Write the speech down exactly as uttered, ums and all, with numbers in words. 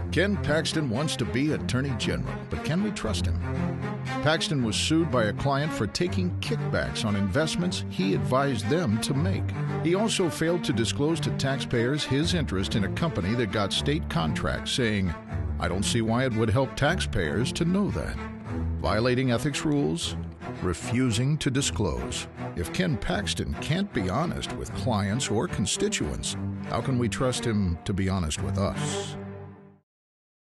Ken Paxton wants to be Attorney General, but can we trust him? Paxton was sued by a client for taking kickbacks on investments he advised them to make. He also failed to disclose to taxpayers his interest in a company that got state contracts, saying, "I don't see why it would help taxpayers to know that." Violating ethics rules, refusing to disclose. If Ken Paxton can't be honest with clients or constituents, how can we trust him to be honest with us?